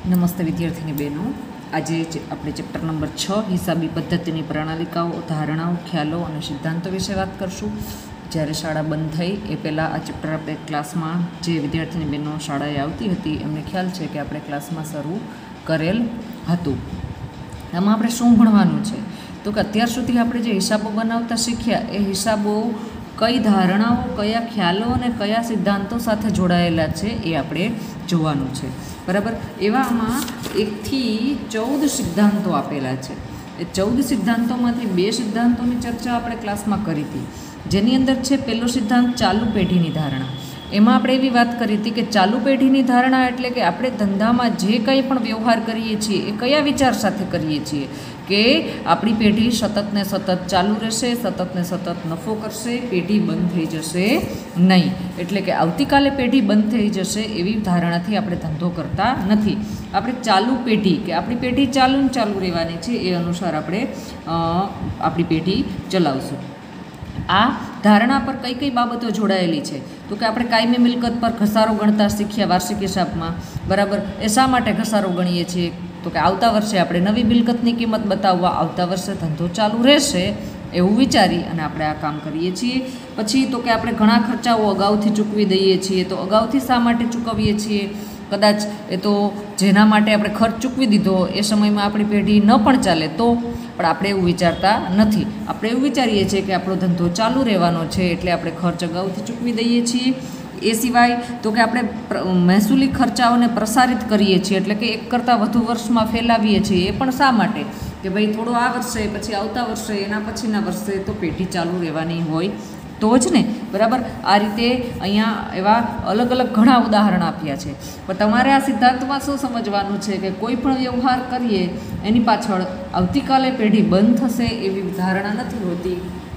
નમસ્તે વિદ્યાર્થીની બહેનો, આજે આપણે ચેપ્ટર નંબર 6 હિસાબી પદ્ધતિની પ્રણાલિકાઓ, ધારણાઓ, ખ્યાલો અને સિદ્ધાંતો વિશે વાત કરશું. જ્યારે શાળા બંધ થઈ એ પહેલાં આ ચેપ્ટર આપણે ક્લાસમાં જે વિદ્યાર્થીની બહેનો શાળાએ આવતી હતી એમને ખ્યાલ છે કે આપણે ક્લાસમાં શરૂ કરેલ હતું. આમાં આપણે શું ભણવાનું છે તો કે અત્યાર સુધી આપણે જે હિસાબો બનાવતા શીખ્યા એ હિસાબો કઈ ધારણાઓ, કયા ખ્યાલો અને કયા સિદ્ધાંતો સાથે જોડાયેલા છે એ આપણે જોવાનું છે. બરાબર. એવામાં 1 થી 14 સિદ્ધાંતો આપેલા છે. એ 14 સિદ્ધાંતોમાંથી 2 સિદ્ધાંતોની ચર્ચા આપણે ક્લાસમાં કરી હતી, જેની અંદર છે પહેલો સિદ્ધાંત ચાલુ પેઢીની ધારણા. એમાં આપણે એવી વાત કરી હતી કે ચાલુ પેઢીની ધારણા એટલે કે આપણે ધંધામાં જે કંઈ પણ વ્યવહાર કરીએ છીએ એ કયા વિચાર સાથે કરીએ છીએ કે આપણી પેઢી સતત ને સતત ચાલુ રહેશે, સતત ને સતત નફો કરશે, પેઢી બંધ થઈ જશે નહીં. એટલે કે આવતીકાલે પેઢી બંધ થઈ જશે એવી ધારણાથી આપણે ધંધો કરતા નથી. આપણે ચાલુ પેઢી કે આપણી પેઢી ચાલુ રહેવાની છે એ અનુસાર આપણે આપણી પેઢી ચલાવશું. આ ધારણા પર કઈ કઈ બાબતો જોડાયેલી છે તો કે આપણે કાયમી મિલકત પર ઘસારો ગણતા શીખ્યા વાર્ષિક હિસાબમાં. બરાબર. એ શા માટે ઘસારો ગણીએ છીએ તો કે આવતા વર્ષે આપણે નવી મિલકતની કિંમત બતાવવા, આવતા વર્ષે ધંધો ચાલુ રહેશે એવું વિચારી અને આપણે આ કામ કરીએ છીએ. પછી તો કે આપણે ઘણા ખર્ચાઓ અગાઉથી ચૂકવી દઈએ છીએ. તો અગાઉથી શા માટે ચૂકવીએ છીએ? કદાચ એ તો જેના માટે આપણે ખર્ચ ચૂકવી દીધો એ સમયમાં આપણી પેઢી ન પણ ચાલે તો, પણ આપણે એવું વિચારતા નથી. આપણે એવું વિચારીએ છીએ કે આપણો ધંધો ચાલુ રહેવાનો છે એટલે આપણે ખર્ચ અગાઉથી ચૂકવી દઈએ છીએ. એ સિવાય તો કે આપણે મહેસૂલી ખર્ચાઓને પ્રસારિત કરીએ છીએ, એટલે કે એક કરતાં વધુ વર્ષમાં ફેલાવીએ છીએ. એ પણ શા માટે કે ભાઈ થોડો આ વર્ષે, પછી આવતા વર્ષે, એના પછીના વર્ષે તો પેઢી ચાલુ રહેવાની હોય તો જ ને. બરાબર. આ રીતે અહીંયા એવા અલગ અલગ ઘણા ઉદાહરણ આપ્યા છે. પણ તમારે આ સિદ્ધાંતમાં શું સમજવાનું છે કે કોઈ પણ વ્યવહાર કરીએ એની પાછળ આવતીકાલે પેઢી બંધ થશે એવી ધારણા નથી હોતી.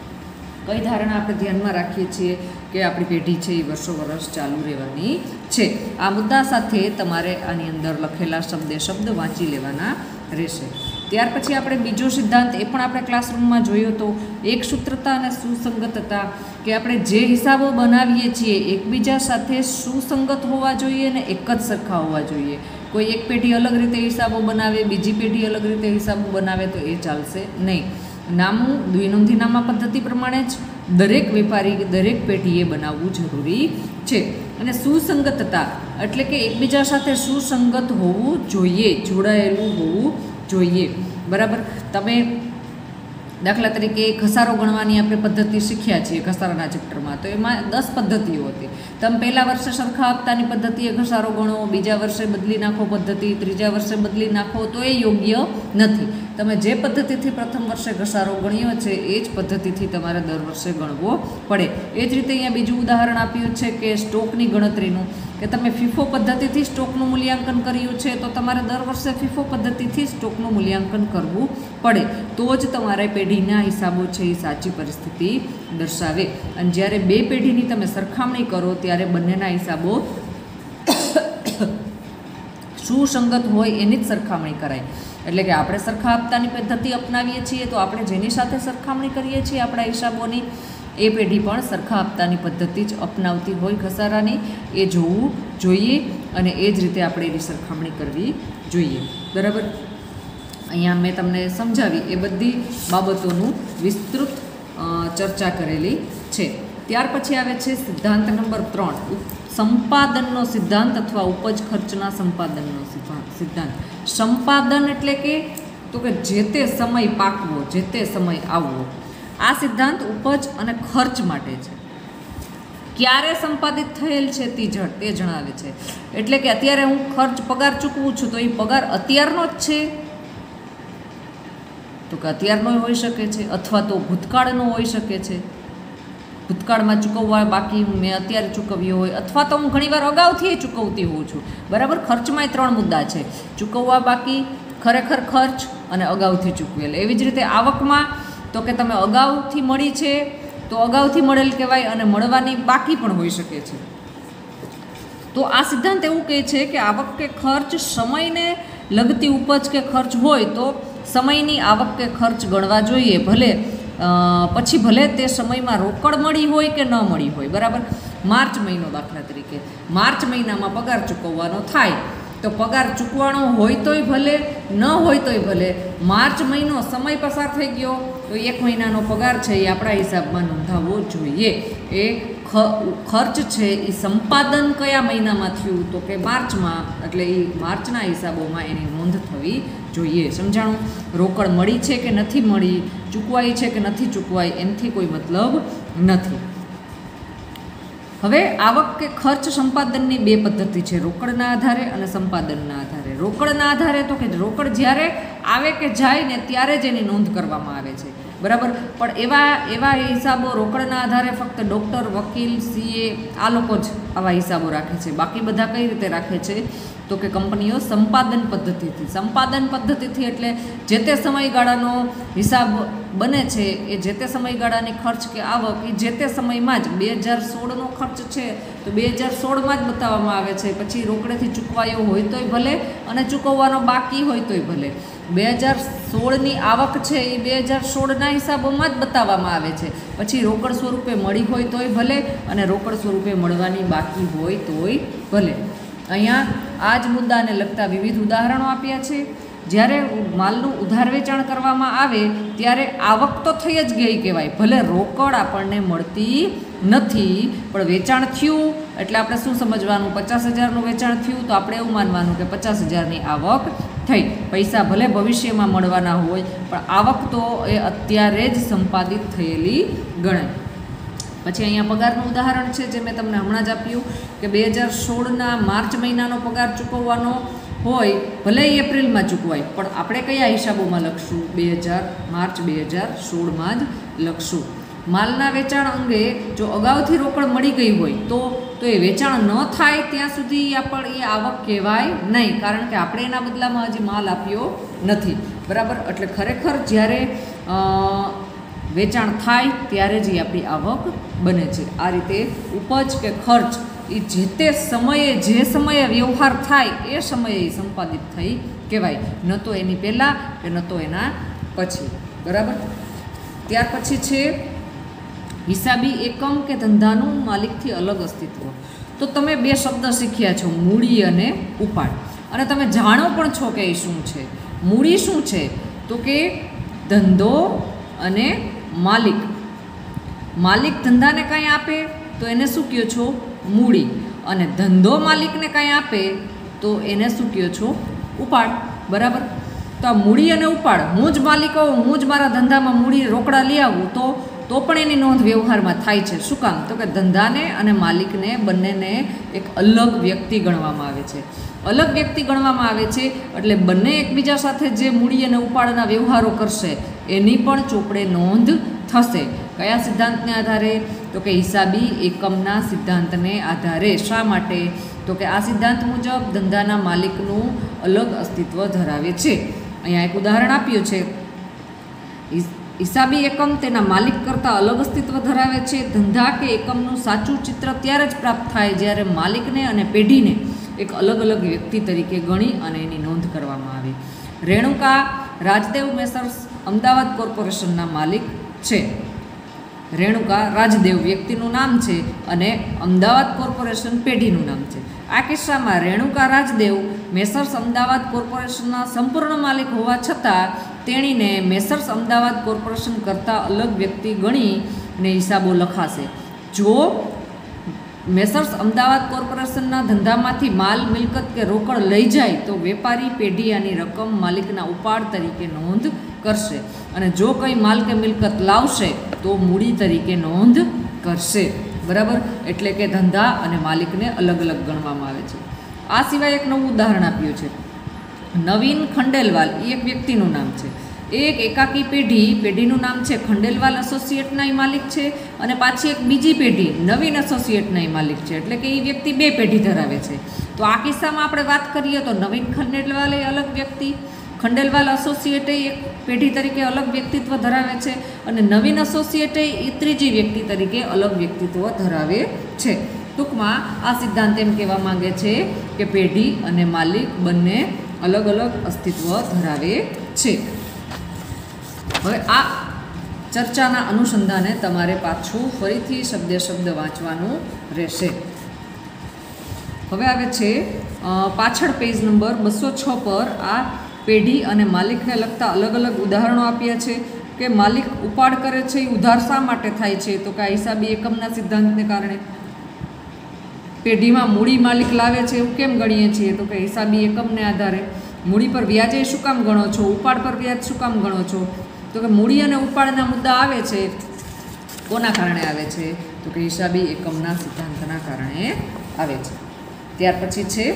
કઈ ધારણા આપણે ધ્યાનમાં રાખીએ છીએ કે આપણી પેઢી છે એ વર્ષો વર્ષ ચાલુ રહેવાની છે. આ મુદ્દા સાથે તમારે આની અંદર લખેલા શબ્દ વાંચી લેવાના રહેશે. ત્યાર પછી આપણે બીજો સિદ્ધાંત એ પણ આપણે ક્લાસરૂમમાં જોયો તો એક સૂત્રતા અને સુસંગતતા, કે આપણે જે હિસાબો બનાવીએ છીએ એકબીજા સાથે સુસંગત હોવા જોઈએ અને એક જ સરખા હોવા જોઈએ. કોઈ એક પેઢી અલગ રીતે હિસાબો બનાવે, બીજી પેઢી અલગ રીતે હિસાબો બનાવે તો એ ચાલશે નહીં. નામું દ્વિનોંધી નામા પદ્ધતિ પ્રમાણે જ દરેક વેપારી, દરેક પેઢીએ બનાવવું જરૂરી છે. અને સુસંગતતા એટલે કે એકબીજા સાથે સુસંગત હોવું જોઈએ, જોડાયેલું હોવું જોઈએ. બરાબર. તમે દાખલા તરીકે ઘસારો ગણવાની આપણે પદ્ધતિ શીખ્યા છીએ ઘસારાના ચેપ્ટરમાં, તો એમાં 10 પદ્ધતિઓ હતી. તમે પહેલા વર્ષે સરખા હપ્તાની પદ્ધતિએ ઘસારો ગણો, બીજા વર્ષે બદલી નાખો પદ્ધતિ, ત્રીજા વર્ષે બદલી નાખો તો એ યોગ્ય નથી. તમે જે પદ્ધતિથી પ્રથમ વર્ષે ઘસારો ગણ્યો છે એ જ પદ્ધતિથી તમારે દર વર્ષે ગણવો પડે. એ જ રીતે અહીંયા બીજું ઉદાહરણ આપ્યું છે કે સ્ટોકની ગણતરીનું, કે તમે ફીફો પદ્ધતિથી સ્ટોકનું મૂલ્યાંકન કર્યું છે તો તમારે દર વર્ષે ફીફો પદ્ધતિથી સ્ટોકનું મૂલ્યાંકન કરવું પડે. તો જ તમારે પેઢીના હિસાબો છે એ સાચી પરિસ્થિતિ દર્શાવે. અને જ્યારે બે પેઢીની તમે સરખામણી કરો ત્યારે બંનેના હિસાબો સુસંગત હોય એની જ સરખામણી કરાય. એટલે કે આપણે સરખા હપ્તાની પદ્ધતિ અપનાવીએ છીએ તો આપણે જેની સાથે સરખામણી કરીએ છીએ આપણા હિસાબોની, એ પેઢી પણ સરખા હપ્તાની પદ્ધતિ જ અપનાવતી હોય ઘસારાની, એ જોવું જોઈએ અને એ જ રીતે આપણે એની સરખામણી કરવી જોઈએ. બરાબર. અહીંયા મેં તમને સમજાવી એ બધી બાબતોનું વિસ્તૃત ચર્ચા કરેલી છે. ત્યાર પછી આવે છે સિદ્ધાંત નંબર 3, સંપાદનનો સિદ્ધાંત અથવા ઉપજ ખર્ચના સંપાદનનો સિદ્ધાંત. સંપાદન એટલે કે તો કે જે તે સમય પાકવો, જે તે સમય આવવો. આ સિદ્ધાંત ઉપજ અને ખર્ચ માટે છે. ક્યારે સંપાદિત થયેલ છે તે જણાવે છે. એટલે કે અત્યારે હું પગાર ચૂકવું છું તો એ પગાર અત્યારનો જ છે તો કે અત્યારનો હોઈ શકે છે, અથવા તો ભૂતકાળનો હોઈ શકે છે. ભૂતકાળમાં ચૂકવવા બાકી મેં અત્યારે ચૂકવ્યો હોય, અથવા તો હું ઘણીવાર અગાઉથી ચૂકવતી હોઉં છું. બરાબર. ખર્ચમાંય 3 મુદ્દા છે: ચૂકવવા બાકી, ખરેખર ખર્ચ અને અગાઉથી ચૂકવેલ. એવી જ રીતે આવકમાં તો કે તમે અગાઉથી મળી છે તો અગાઉથી મળેલ કહેવાય અને મળવાની બાકી પણ હોઈ શકે છે. તો આ સિદ્ધાંત એવું કહે છે કે આવક કે ખર્ચ સમયને લગતી ઉપજ કે ખર્ચ હોય તો સમયની આવક કે ખર્ચ ગણવા જોઈએ, પછી ભલે તે સમયમાં રોકડ મળી હોય કે ન મળી હોય. બરાબર. માર્ચ મહિનો દાખલા તરીકે, માર્ચ મહિનામાં પગાર ચૂકવવાનો થાય તો પગાર ચૂકવાનો હોય તોય ભલે, ન હોય તોય ભલે, માર્ચ મહિનો સમય પસાર થઈ ગયો તો 1 મહિનાનો પગાર છે એ આપણા હિસાબમાં નોંધાવવો જોઈએ. એ ખર્ચ છે એ સંપાદન કયા મહિનામાં થયું તો કે માર્ચમાં, એટલે એ માર્ચના હિસાબોમાં એની નોંધ થવી જોઈએ. સમજાણું? રોકડ મળી છે કે નથી મળી, ચૂકવાઈ છે કે નથી ચૂકવાઈ, એનાથી કોઈ મતલબ નથી. હવે આવક કે ખર્ચ સંપાદનની 2 પદ્ધતિ છે, રોકડના આધારે અને સંપાદનના આધારે. રોકડના આધારે તો કે રોકડ જ્યારે આવે કે જાય ને ત્યારે જ એની નોંધ કરવામાં આવે છે, બરાબર. પણ એવા હિસાબો રોકડના આધારે ફક્ત ડૉક્ટર, વકીલ, CA આ લોકો જ આવા હિસાબો રાખે છે. બાકી બધા કઈ રીતે રાખે છે તો કે કંપનીઓ સંપાદન પદ્ધતિથી. સંપાદન પદ્ધતિથી એટલે જે તે સમયગાળાનો હિસાબ બને છે એ જે તે સમયગાળાની ખર્ચ કે આવક એ જે તે સમયમાં જ 2016નો ખર્ચ છે તો 2016માં જ બતાવવામાં આવે છે. પછી રોકડેથી ચૂકવાયો હોય તોય ભલે અને ચૂકવવાનો બાકી હોય તોય ભલે. 2016ની આવક છે એ 2016ના હિસાબોમાં જ બતાવવામાં આવે છે. પછી રોકડ સ્વરૂપે મળી હોય તોય ભલે અને રોકડ સ્વરૂપે મળવાની બાકી હોય તોય ભલે. અહીંયા આ જ મુદ્દાને લગતા વિવિધ ઉદાહરણો આપ્યા છે. જ્યારે માલનું ઉધાર વેચાણ કરવામાં આવે ત્યારે આવક તો થઈ જ ગઈ કહેવાય, ભલે રોકડ આપણને મળતી નથી, પણ વેચાણ થયું એટલે આપણે શું સમજવાનું, 50,000નું વેચાણ થયું તો આપણે એવું માનવાનું કે 50,000ની આવક થઈ. પૈસા ભલે ભવિષ્યમાં મળવાના હોય પણ આવક તો એ અત્યારે જ સંપાદિત થયેલી ગણાય. પછી અહીંયા પગારનું ઉદાહરણ છે જે મેં તમને હમણાં જ આપ્યું કે 2016ના માર્ચ મહિનાનો પગાર ચૂકવવાનો હોય, ભલે એપ્રિલમાં ચૂકવાય પણ આપણે કયા હિસાબોમાં લખશું, માર્ચ 2016માં જ લખશું. માલના વેચાણ અંગે જો અગાઉથી રોકડ મળી ગઈ હોય તો એ વેચાણ ન થાય ત્યાં સુધી આપણે એ આવક કહેવાય નહીં, કારણ કે આપણે એના બદલામાં હજી માલ આપ્યો નથી, બરાબર. એટલે ખરેખર જ્યારે વેચાણ થાય ત્યારે જ એ આપણી આવક બને છે. આ રીતે ઉપજ કે ખર્ચ એ જે તે સમયે જે સમયે વ્યવહાર થાય એ સમયે સંપાદિત થઈ કહેવાય, ન તો એની પહેલાં કે ન તો એના પછી, બરાબર. ત્યાર પછી છે હિસાબી એકમ કે ધંધાનું માલિકથી અલગ અસ્તિત્વ. તો તમે 2 શબ્દ શીખ્યા છો, મૂડી અને ઉપાડ, અને તમે જાણો પણ છો કે એ શું છે. મૂડી શું છે તો કે ધંધો અને માલિક. માલિક ધંધાને કાંઈ આપે તો એને શું કહો છો, મૂડી, અને ધંધો માલિકને કાંઈ આપે તો એને શું કહો છો, ઉપાડ, બરાબર. તો આ મૂડી અને ઉપાડ, હું જ માલિક હોઉં, હું જ મારા ધંધામાં મૂડી રોકડા લઈ આવું તો પણ એની નોંધ વ્યવહારમાં થાય છે. શું કામ તો કે ધંધાને અને માલિકને બંનેને એક અલગ વ્યક્તિ ગણવામાં આવે છે. અલગ વ્યક્તિ ગણવામાં આવે છે એટલે બંને એકબીજા સાથે જે મૂડી અને ઉપાડના વ્યવહારો કરશે એની પણ ચોપડે નોંધ થશે. કયા સિદ્ધાંતને આધારે તો કે હિસાબી એકમના સિદ્ધાંતને આધારે. શા માટે તો કે આ સિદ્ધાંત મુજબ ધંધાના માલિકનું અલગ અસ્તિત્વ ધરાવે છે. અહીંયા એક ઉદાહરણ આપ્યું છે, હિસાબી એકમ તેના માલિક કરતાં અલગ અસ્તિત્વ ધરાવે છે. ધંધા કે એકમનું સાચું ચિત્ર ત્યારે જ પ્રાપ્ત થાય જ્યારે માલિકને અને પેઢીને એક અલગ અલગ વ્યક્તિ તરીકે ગણી અને એની નોંધ કરવામાં આવે. રેણુકા રાજદેવ મેસર્સ અમદાવાદ કોર્પોરેશનના માલિક છે. રેણુકા રાજદેવ વ્યક્તિનું નામ છે અને અમદાવાદ કોર્પોરેશન પેઢીનું નામ છે. આ કિસ્સામાં રેણુકા રાજદેવ મેસર્સ અમદાવાદ કોર્પોરેશનના સંપૂર્ણ માલિક હોવા છતાં તેણીને મેસર્સ અમદાવાદ કોર્પોરેશન કરતાં અલગ વ્યક્તિ ગણીને હિસાબો લખાશે. જો મેસર્સ અમદાવાદ કોર્પોરેશનના ધંધામાંથી માલ, મિલકત કે રોકડ લઈ જાય તો વેપારી પેઢી આની રકમ માલિકના ઉપાડ તરીકે નોંધ કરશે, અને જો કંઈ માલ કે મિલકત લાવશે તો મૂડી તરીકે નોંધ કરશે, બરાબર. એટલે કે ધંધા અને માલિકને અલગ અલગ ગણવામાં આવે છે. આ સિવાય એક નવું ઉદાહરણ આપ્યું છે, નવીન ખંડેલવાલ એ એક વ્યક્તિનું નામ છે. એક એકાકી પેઢીનું નામ છે ખંડેલવાલ એસોસિએટના માલિક છે, અને પાછી એક બીજી પેઢી નવીન એસોસિએટના માલિક છે, એટલે કે એ વ્યક્તિ 2 પેઢી ધરાવે છે. તો આ કિસ્સામાં આપણે વાત કરીએ તો નવીન ખંડેલવાલ એ અલગ વ્યક્તિ, ખંડેલવાલ એસોસિએટ એક પેઢી તરીકે અલગ વ્યક્તિત્વ ધરાવે છે, અને નવીન એસોસિએટ એ ત્રીજી વ્યક્તિ તરીકે અલગ વ્યક્તિત્વ ધરાવે છે. ટૂંકમાં આ સિદ્ધાંત એમ કહેવા માંગે છે કે પેઢી અને માલિક બંને અલગ અલગ અસ્તિત્વ ધરાવે છે. હવે આ ચર્ચાના અનુસંધાને તમારે પાછું ફરીથી શબ્દ વાંચવાનું રહેશે. હવે આવે છે પાછળ પેજ નંબર 206 પર આ પેઢી અને માલિકને લગતા અલગ અલગ ઉદાહરણો આપ્યા છે કે માલિક ઉપાડ કરે છે એ ઉધાર શા માટે થાય છે, તો કે આ હિસાબી એકમના સિદ્ધાંતને કારણે. પેઢીમાં મૂડી માલિક લાવે છે એવું કેમ ગણીએ છીએ, તો કે હિસાબી એકમને આધારે. મૂડી પર વ્યાજે શું કામ ગણો છો, ઉપાડ પર વ્યાજ શું કામ ગણો છો, તો કે મૂડી અને ઉપાડના મુદ્દા આવે છે કોના કારણે આવે છે, તો કે હિસાબી એકમના સિદ્ધાંતના કારણે આવે છે. ત્યાર પછી છે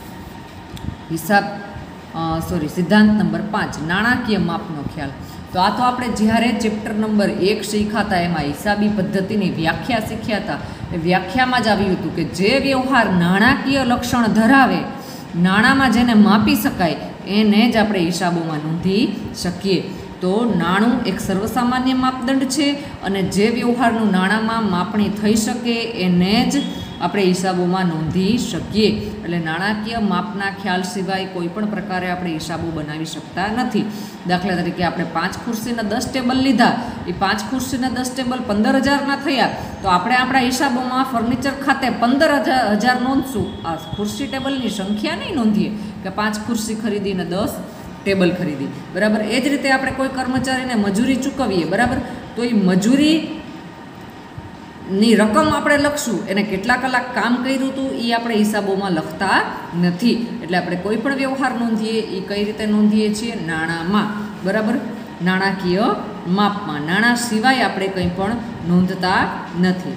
સિદ્ધાંત નંબર 5 નાણાકીય માપનો ખ્યાલ. તો આ તો આપણે જ્યારે ચેપ્ટર નંબર 1 શીખ્યા હતા એમાં હિસાબી પદ્ધતિની વ્યાખ્યા શીખ્યા હતા. એ વ્યાખ્યામાં જ આવ્યું હતું કે જે વ્યવહાર નાણાકીય લક્ષણ ધરાવે, નાણાંમાં જેને માપી શકાય એને જ આપણે હિસાબોમાં નોંધી શકીએ. તો નાણું એક સર્વસામાન્ય માપદંડ છે અને જે વ્યવહારનું નાણાંમાં માપણી થઈ શકે એને જ આપણે હિસાબોમાં નોંધી શકીએ. એટલે નાણાકીય માપના ખ્યાલ સિવાય કોઈ પણ પ્રકારે આપણે હિસાબો બનાવી શકતા નથી. દાખલા તરીકે આપણે 5 ખુરશીના 10 ટેબલ લીધા, એ 5 ખુરશીના 10 ટેબલ 15,000ના થયા, તો આપણે આપણા હિસાબોમાં ફર્નિચર ખાતે 15,000 નોંધશું. આ ખુરશી ટેબલની સંખ્યા નહીં નોંધીએ કે 5 ખુરશી ખરીદીને 10 ટેબલ ખરીદી. બરાબર. એ જ રીતે આપણે કોઈ કર્મચારીને મજૂરી ચૂકવીએ, બરાબર, તો એ મજૂરીની રકમ આપણે લખશું, એને કેટલા કલાક કામ કર્યું હતું એ આપણે હિસાબોમાં લખતા નથી. એટલે આપણે કોઈ પણ વ્યવહાર નોંધીએ એ કઈ રીતે નોંધીએ છીએ, નાણાંમાં. બરાબર. નાણાકીય માપમાં. નાણાં સિવાય આપણે કંઈ પણ નોંધતા નથી.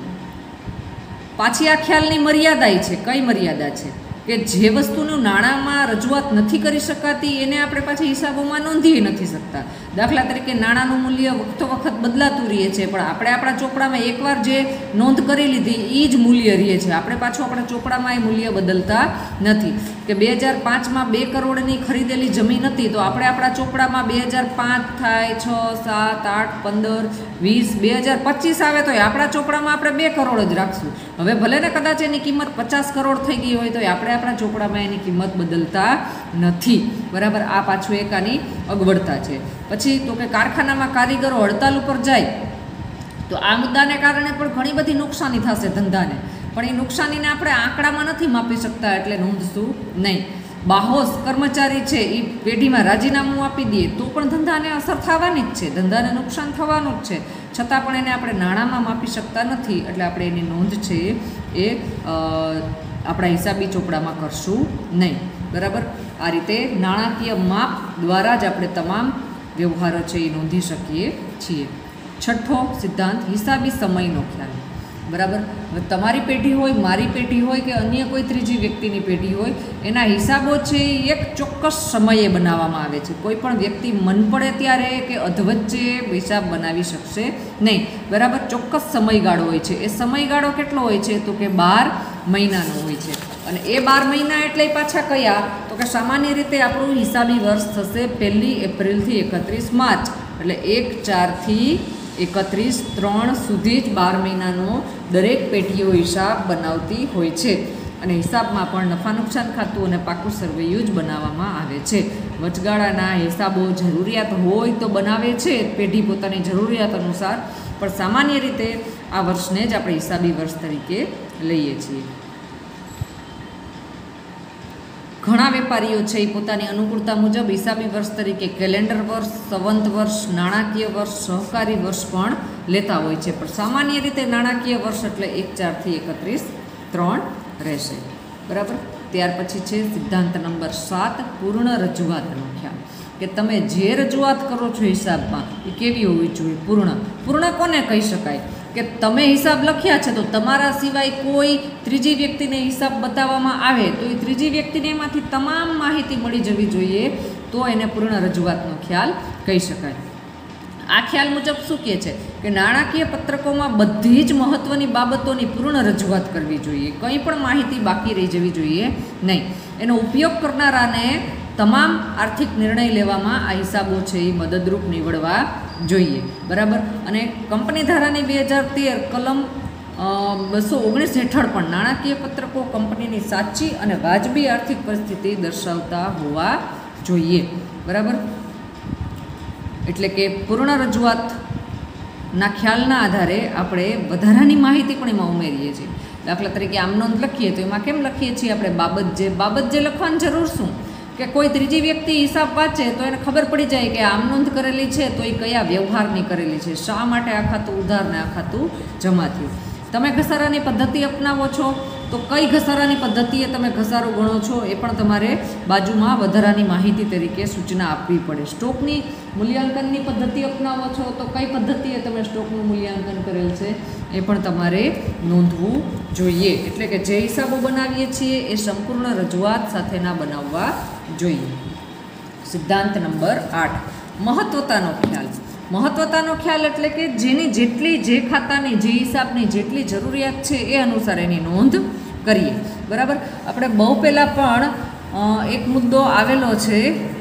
પાછી આ ખ્યાલની મર્યાદા છે. કઈ મર્યાદા છે કે જે વસ્તુનું નાણાંમાં રજૂઆત નથી કરી શકાતી એને આપણે પાછી હિસાબોમાં નોંધી નથી શકતા. દાખલા તરીકે નાણાંનું મૂલ્ય વખતો વખત બદલાતું રહે છે, પણ આપણે આપણા ચોપડામાં એકવાર જે નોંધ કરી લીધી એ જ મૂલ્ય રહે છે. આપણે પાછું આપણા ચોપડામાં એ મૂલ્ય બદલતા નથી. કે 2005માં 2 કરોડની ખરીદેલી જમીન હતી, તો આપણે આપણા ચોપડામાં 2005 થાય, 6, 7, 8, 15, 20, 2025 આવે તો આપણા ચોપડામાં આપણે 2 કરોડ જ રાખશું. હવે ભલે ને કદાચ એની કિંમત 50 કરોડ થઈ ગઈ હોય તો આપણે આપણા ચોપડામાં એની કિંમત બદલતા નથી. બરાબર. આ પાછું એક આની અગવડતા છે. પછી તો કે કારખાનામાં કારીગરો હડતાલ ઉપર જાય તો આ મુદ્દાને કારણે પણ ઘણી બધી નુકસાની થશે ધંધાને, પણ એ નુકસાનીને આપણે આંકડામાં નથી માપી શકતા એટલે નોંધશું નહીં. બાહોશ કર્મચારી છે એ પેઢીમાં રાજીનામું આપી દઈએ તો પણ ધંધાને અસર થવાની જ છે, ધંધાને નુકસાન થવાનું જ છે, છતાં પણ એને આપણે નાણાંમાં માપી શકતા નથી. એટલે આપણે એની નોંધ છે એ આપણા હિસાબી ચોપડામાં કરશું નહીં. બરાબર. આ રીતે નાણાકીય માપ દ્વારા જ આપણે તમામ વ્યવહારો છે એ નોંધી શકીએ છીએ. છઠ્ઠો સિદ્ધાંત હિસાબી સમયનો ખ્યાલ. બરાબર. હવે તમારી પેઢી હોય, મારી પેઢી હોય કે અન્ય કોઈ ત્રીજી વ્યક્તિની પેઢી હોય, એના હિસાબો છે એ એક ચોક્કસ સમયે બનાવવામાં આવે છે. કોઈ પણ વ્યક્તિ મન પડે ત્યારે કે અધવચ્ચે હિસાબ બનાવી શકશે નહીં. બરાબર. ચોક્કસ સમયગાળો હોય છે. એ સમયગાળો કેટલો હોય છે, તો કે 12 મહિનાનો હોય છે. અને એ 12 મહિના એટલે પાછા કયા, તો કે સામાન્ય રીતે આપણું હિસાબી વર્ષ થશે 1 એપ્રિલથી 31 માર્ચ. એટલે 1/4થી 31/3 સુધી જ 12 મહિનાનો દરેક પેઢીઓ હિસાબ બનાવતી હોય છે. અને હિસાબમાં પણ નફા નુકસાન ખાતું અને પાકું સરવૈયું જ બનાવવામાં આવે છે. વચગાળાના હિસાબો જરૂરિયાત હોય તો બનાવે છે પેઢી પોતાની જરૂરિયાત અનુસાર, પણ સામાન્ય રીતે આ વર્ષને જ આપણે હિસાબી વર્ષ તરીકે લઈએ છીએ. ઘણા વેપારીઓ છે એ પોતાની અનુકૂળતા મુજબ હિસાબી વર્ષ તરીકે કેલેન્ડર વર્ષ, સંવંત વર્ષ, નાણાકીય વર્ષ, સહકારી વર્ષ પણ લેતા હોય છે. પણ સામાન્ય રીતે નાણાકીય વર્ષ એટલે 1/4થી 31/3 રહેશે. બરાબર. ત્યાર પછી છે સિદ્ધાંત નંબર 7 પૂર્ણ રજૂઆતનો ખ્યાલ. કે તમે જે રજૂઆત કરો છો હિસાબમાં એ કેવી હોવી જોઈએ, પૂર્ણ. પૂર્ણ કોને કહી શકાય કે તમે હિસાબ લખ્યા છે તો તમારા સિવાય કોઈ ત્રીજી વ્યક્તિને હિસાબ બતાવવામાં આવે તો એ ત્રીજી વ્યક્તિને એમાંથી તમામ માહિતી મળી જવી જોઈએ, તો એને પૂર્ણ રજૂઆતનો ખ્યાલ કહી શકાય. આ ખ્યાલ મુજબ શું કહે છે કે નાણાકીય પત્રકોમાં બધી જ મહત્ત્વની બાબતોની પૂર્ણ રજૂઆત કરવી જોઈએ, કંઈ પણ માહિતી બાકી રહી જવી જોઈએ નહીં. એનો ઉપયોગ કરનારાને તમામ આર્થિક નિર્ણય લેવામાં આ હિસાબો છે એ મદદરૂપ નીવડવા જોઈએ. બરાબર. અને કંપની ધારાની 2013 કલમ 219 હેઠળ પણ નાણાકીય પત્રકો કંપનીની સાચી અને વાજબી આર્થિક પરિસ્થિતિ દર્શાવતા હોવા જોઈએ. બરાબર. એટલે કે પૂર્ણ રજૂઆતના ખ્યાલના આધારે આપણે વધારાની માહિતી પણ એમાં ઉમેરીએ છીએ. દાખલા તરીકે આમ નોંધ લખીએ તો એમાં કેમ લખીએ છીએ આપણે બાબત જે લખવાની જરૂર શું કે કોઈ ત્રીજી વ્યક્તિ હિસાબ વાંચે તો એને ખબર પડી જાય કે આમ નોંધ કરેલી છે તો એ કયા વ્યવહારની કરેલી છે, શા માટે આ ખાતું ઉધાર ને આ ખાતું જમા થયું. તમે ઘસારાની પદ્ધતિ અપનાવો છો તો કઈ ઘસારાની પદ્ધતિએ તમે ઘસારો ગણો છો એ પણ તમારે બાજુમાં વધારાની માહિતી તરીકે સૂચના આપવી પડે. સ્ટોકની મૂલ્યાંકનની પદ્ધતિ અપનાવો છો તો કઈ પદ્ધતિએ તમે સ્ટોકનું મૂલ્યાંકન કરેલ છે એ પણ તમારે નોંધવું જોઈએ. એટલે કે જે હિસાબો બનાવીએ છીએ એ સંપૂર્ણ રજૂઆત સાથેના બનાવવા જોઈએ. સિદ્ધાંત નંબર 8 મહત્વતાનો ખ્યાલ. મહત્વતાનો ખ્યાલ એટલે કે જેની જેટલી જે ખાતાની જે હિસાબની જેટલી જરૂરિયાત છે એ અનુસાર એની નોંધ કરીએ. બરાબર. આપણે બહુ પહેલાં પણ એક મુદ્દો આવેલો છે.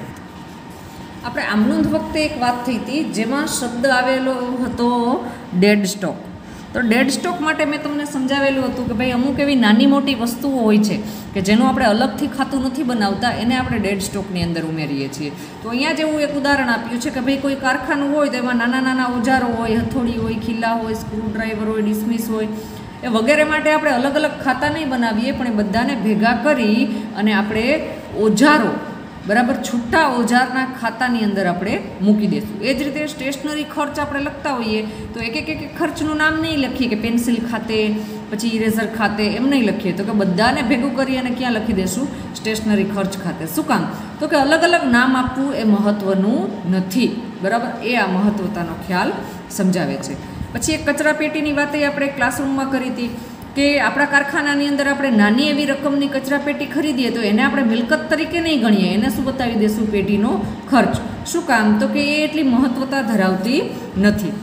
આપણે આમ નોંધ વખતે એક વાત થઈ હતી જેમાં શબ્દ આવેલો હતો ડેડ સ્ટોક. તો ડેડ સ્ટોક માટે મેં તમને સમજાવેલું હતું કે ભાઈ અમુક એવી નાની મોટી વસ્તુઓ હોય છે કે જેનું આપણે અલગથી ખાતું નથી બનાવતા, એને આપણે ડેડ સ્ટોકની અંદર ઉમેરીએ છીએ. તો અહીંયા જેવું એક ઉદાહરણ આપ્યું છે કે ભાઈ કોઈ કારખાનું હોય તો એમાં નાના નાના ઓજારો હોય, હથોડી હોય, ખીલા હોય, સ્ક્રૂડ્રાઈવર હોય, ડિસ્મિસ હોય, એ વગેરે માટે આપણે અલગ અલગ ખાતા નહીં બનાવીએ પણ એ બધાને ભેગા કરી અને આપણે ઓજારો બરાબર છૂટા ઓજારના ખાતાની અંદર આપણે મૂકી દઈશું. એ જ રીતે સ્ટેશનરી ખર્ચ આપણે લખતા હોઈએ તો એક એક ખર્ચનું નામ નહીં લખીએ કે પેન્સિલ ખાતે, પછી ઇરેઝર ખાતે, એમ નહીં લખીએ. તો કે બધાને ભેગું કરી અને ક્યાં લખી દઈશું? સ્ટેશનરી ખર્ચ ખાતે. શું કામ? તો કે અલગ અલગ નામ આપવું એ મહત્ત્વનું નથી. બરાબર. એ આ મહત્વતાનો ખ્યાલ સમજાવે છે. પછી એક કચરા પેટીની વાત આપણે ક્લાસરૂમમાં કરી હતી કે આપણા કારખાનાની અંદર આપણે નાની એવી રકમની કચરા પેટી ખરીદીએ તો એને આપણે મિલકત તરીકે નહીં ગણીએ, એને શું બતાવી દઈશું? પેટીનો ખર્ચ. શું કામ? તો કે એ એટલી મહત્વતા ધરાવતી નથી.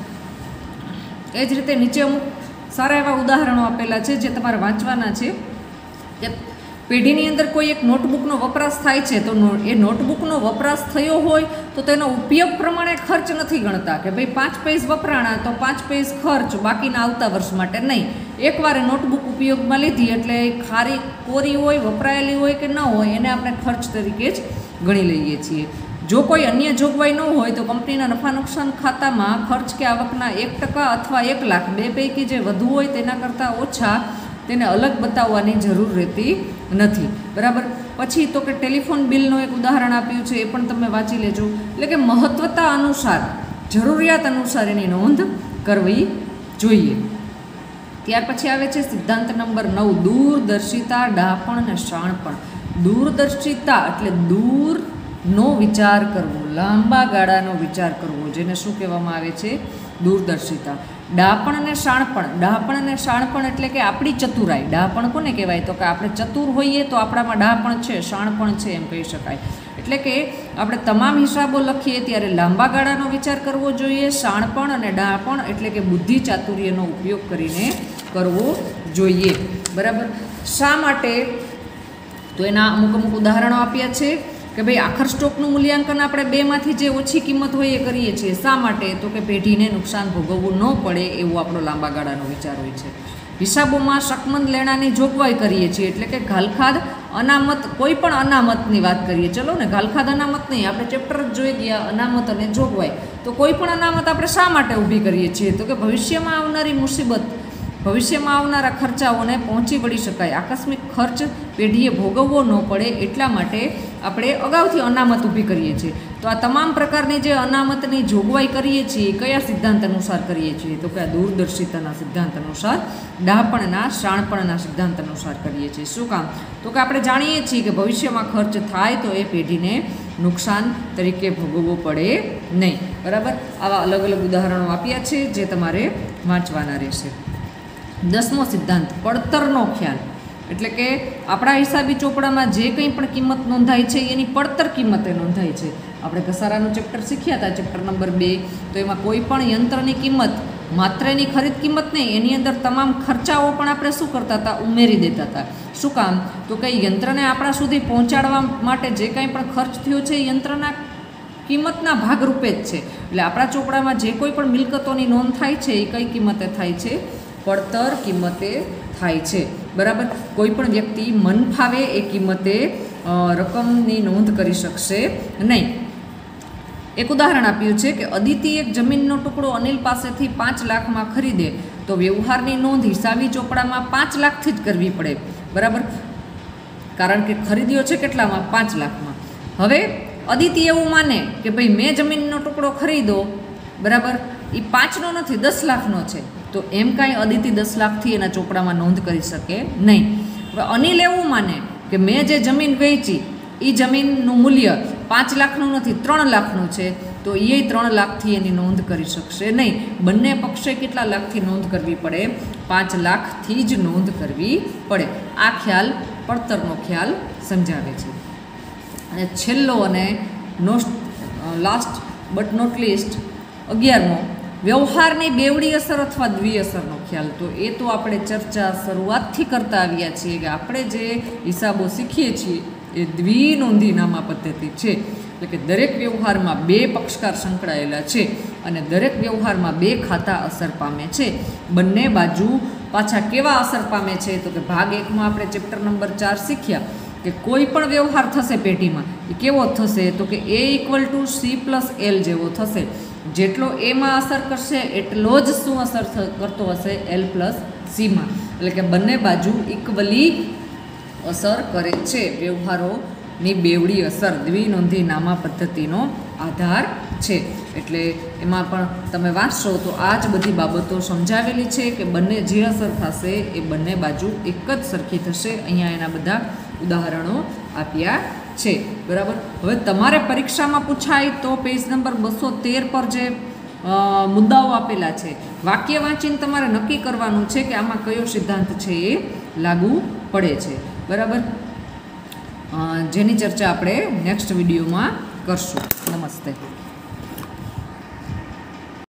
એ જ રીતે નીચે અમુક સારા એવા ઉદાહરણો આપેલા છે જે તમારે વાંચવાના છે. કે પેઢીની અંદર કોઈ એક નોટબુકનો વપરાશ થાય છે તો એ નોટબુકનો વપરાશ થયો હોય તો તેનો ઉપયોગ પ્રમાણે ખર્ચ નથી ગણતા કે ભાઈ 5 પેજ વપરાણા તો 5 પેજ ખર્ચ, બાકીના આવતા વર્ષ માટે નહીં. એકવાર નોટબુક ઉપયોગમાં લીધી એટલે ખારી કોરી હોય, વપરાયેલી હોય કે ન હોય, એને આપણે ખર્ચ તરીકે જ ગણી લઈએ છીએ. જો કોઈ અન્ય જોગવાઈ ન હોય તો કંપનીના નફા નુકસાન ખાતામાં ખર્ચ કે આવકના 1% અથવા 1 લાખ બે પૈકી જે વધુ હોય તેના કરતાં ઓછા તેને અલગ બતાવવાની જરૂર રહેતી નથી. બરાબર. પછી તો કે ટેલિફોન બિલનું એક ઉદાહરણ આપ્યું છે, એ પણ તમે વાંચી લેજો. એટલે કે મહત્વતા અનુસાર, જરૂરિયાત અનુસાર એની નોંધ કરવી જોઈએ. ત્યાર પછી આવે છે સિદ્ધાંત નંબર 9 દૂરદર્શિતા, ડાપણ અને શાણપણ. દૂરદર્શિતા એટલે દૂરનો વિચાર કરવો, લાંબા ગાળાનો વિચાર કરવો, જેને શું કહેવામાં આવે છે? દૂરદર્શિતા. ડાપણ અને શાણપણ. ડાપણ અને શાણપણ એટલે કે આપણી ચતુરાઈ. ડાપણ કોને કહેવાય? તો કે આપણે ચતુર હોઈએ તો આપણામાં ડાપણ છે, શાણપણ છે એમ કહી શકાય. એટલે કે આપણે તમામ હિસાબો લખીએ ત્યારે લાંબા ગાળાનો વિચાર કરવો જોઈએ. શાણપણ અને ડાપણ એટલે કે બુદ્ધિ ચાતુર્યનો ઉપયોગ કરીને કરવો જોઈએ. બરાબર. શા માટે? તો એના અમુક ઉદાહરણો આપ્યા છે કે ભાઈ આખર સ્ટોકનું મૂલ્યાંકન આપણે બેમાંથી જે ઓછી કિંમત હોય એ કરીએ છીએ. શા માટે? તો કે પેઢીને નુકસાન ભોગવવું ન પડે એવો આપણો લાંબા ગાળાનો વિચાર હોય છે. હિસાબોમાં શકમંદ લેણાની જોગવાઈ કરીએ છીએ. એટલે કે ઘાલખાદ, અનામત, કોઈ પણ અનામતની વાત કરીએ. ચલો ને, ઘાલખાદ અનામત નહીં, આપણે ચેપ્ટર જ જોઈ ગયા અનામત અને જોગવાઈ. તો કોઈ પણ અનામત આપણે શા માટે ઊભી કરીએ છીએ? તો કે ભવિષ્યમાં આવનારી મુસીબત, ભવિષ્યમાં આવનારા ખર્ચાઓને પહોંચી વળી શકાય, આકસ્મિક ખર્ચ પેઢીએ ભોગવવો ન પડે એટલા માટે આપણે અગાઉથી અનામત ઊભી કરીએ છીએ. તો આ તમામ પ્રકારની જે અનામતની જોગવાઈ કરીએ છીએ કયા સિદ્ધાંત અનુસાર કરીએ છીએ? તો કે આ દૂરદર્શિતાના સિદ્ધાંત અનુસાર, ડાપણના, શાણપણના સિદ્ધાંત અનુસાર કરીએ છીએ. શું કામ? તો કે આપણે જાણીએ છીએ કે ભવિષ્યમાં ખર્ચ થાય તો એ પેઢીને નુકસાન તરીકે ભોગવવો પડે નહીં. બરાબર. આવા અલગ અલગ ઉદાહરણો આપ્યા છે જે તમારે વાંચવાના રહેશે. 10મો સિદ્ધાંત પડતરનો ખ્યાલ. એટલે કે આપણા હિસાબી ચોપડામાં જે કંઈ પણ કિંમત નોંધાય છે એની પડતર કિંમતે નોંધાય છે. આપણે ઘસારાનું ચેપ્ટર શીખ્યા હતા, ચેપ્ટર નંબર 2. તો એમાં કોઈ પણ યંત્રની કિંમત માત્ર એની ખરીદ કિંમત નહીં, એની અંદર તમામ ખર્ચાઓ પણ આપણે શું કરતા હતા? ઉમેરી દેતા હતા. શું કામ? તો કે યંત્રને આપણા સુધી પહોંચાડવા માટે જે કાંઈ પણ ખર્ચ થયો છે યંત્રના કિંમતના ભાગરૂપે જ છે. એટલે આપણા ચોપડામાં જે કોઈ પણ મિલકતોની નોંધ થાય છે એ કઈ કિંમતે થાય છે? પડતર કિંમતે થાય છે. બરાબર. કોઈ પણ વ્યક્તિ મન ફાવે એ કિંમતે રકમની નોંધ કરી શકશે નહીં. એક ઉદાહરણ આપ્યું છે કે અદિતિ એક જમીનનો ટુકડો અનિલ પાસેથી 5 લાખમાં ખરીદે તો વ્યવહારની નોંધ હિસાબી ચોપડામાં 5 લાખથી જ કરવી પડે, બરાબર, કારણ કે ખરીદ્યો છે કેટલામાં? 5 લાખમાં. હવે અદિતિ એવું માને કે ભાઈ મેં જમીનનો ટુકડો ખરીદો, બરાબર, એ 5નો નથી 10 લાખનો છે, તો એમ કાંઈ અદિતિ 10 લાખથી એના ચોપડામાં નોંધ કરી શકે નહીં. હવે અનિલ એવું માને કે મેં જે જમીન વેચી એ જમીનનું મૂલ્ય 5 લાખનું નથી 3 લાખનું છે, તો એ 3 લાખથી એની નોંધ કરી શકશે નહીં. બંને પક્ષે કેટલા લાખથી નોંધ કરવી પડે? 5 લાખથી જ નોંધ કરવી પડે. આ ખ્યાલ પડતરનો ખ્યાલ સમજાવે છે. અને છેલ્લો અને લાસ્ટ બટ નોટ લીસ્ટ 11મો, વ્યવહારની બેવડી અસર અથવા દ્વિઅસરનો ખ્યાલ. તો એ તો આપણે ચર્ચા શરૂઆતથી કરતા આવ્યા છીએ કે આપણે જે હિસાબો શીખીએ છીએ એ દ્વિનોંધી નામા પદ્ધતિ છે. એટલે કે દરેક વ્યવહારમાં 2 પક્ષકાર સંકળાયેલા છે અને દરેક વ્યવહારમાં 2 ખાતા અસર પામે છે. બંને બાજુ પાછા કેવા અસર પામે છે? તો કે ભાગ 1માં આપણે ચેપ્ટર નંબર 4 શીખ્યા કે કોઈ પણ વ્યવહાર થશે પેઢીમાં એ કેવો થશે? તો કે A=C+L જેવો થશે. જેટલો એમાં અસર કરશે એટલો જ શું અસર કરતો હશે? L+Cમાં. એટલે કે બંને બાજુ ઇક્વલી અસર કરે છે. વ્યવહારોની બેવડી અસર દ્વિનોંધી નામા પદ્ધતિનો આધાર છે. એટલે એમાં પણ તમે વાંચશો તો આ જ બધી બાબતો સમજાવેલી છે કે બંને જે અસર થશે એ બંને બાજુ એક જ સરખી થશે. અહીંયા એના બધા ઉદાહરણો આપ્યા છે, બરાબર. હવે તમારે પરીક્ષામાં પૂછાય તો પેજ નંબર 213 પર જે મુદ્દાઓ આપેલા છે, વાક્ય વાંચીને તમારે નક્કી કરવાનું છે કે આમાં કયો સિદ્ધાંત છે એ લાગુ પડે છે, બરાબર. જેની ચર્ચા આપણે નેક્સ્ટ વિડીયોમાં કરશું. નમસ્તે.